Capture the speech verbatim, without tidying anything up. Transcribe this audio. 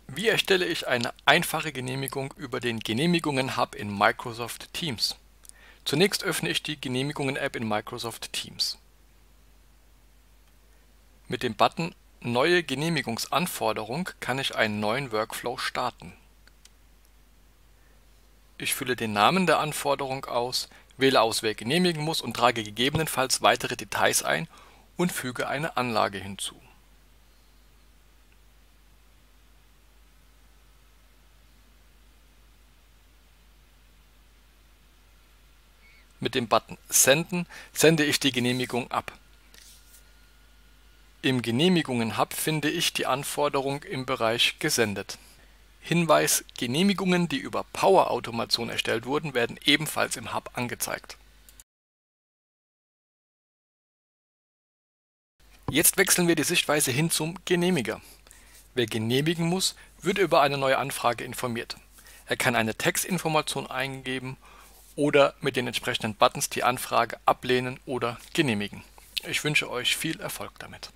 Wie erstelle ich eine einfache Genehmigung über den Genehmigungen-Hub in Microsoft Teams? Zunächst öffne ich die Genehmigungen-App in Microsoft Teams. Mit dem Button Neue Genehmigungsanforderung kann ich einen neuen Workflow starten. Ich fülle den Namen der Anforderung aus, wähle aus, wer genehmigen muss und trage gegebenenfalls weitere Details ein und füge eine Anlage hinzu. Mit dem Button Senden sende ich die Genehmigung ab. Im Genehmigungen-Hub finde ich die Anforderung im Bereich Gesendet. Hinweis: Genehmigungen, die über Power Automation erstellt wurden, werden ebenfalls im Hub angezeigt. Jetzt wechseln wir die Sichtweise hin zum Genehmiger. Wer genehmigen muss, wird über eine neue Anfrage informiert. Er kann eine Textinformation eingeben oder mit den entsprechenden Buttons die Anfrage ablehnen oder genehmigen. Ich wünsche euch viel Erfolg damit.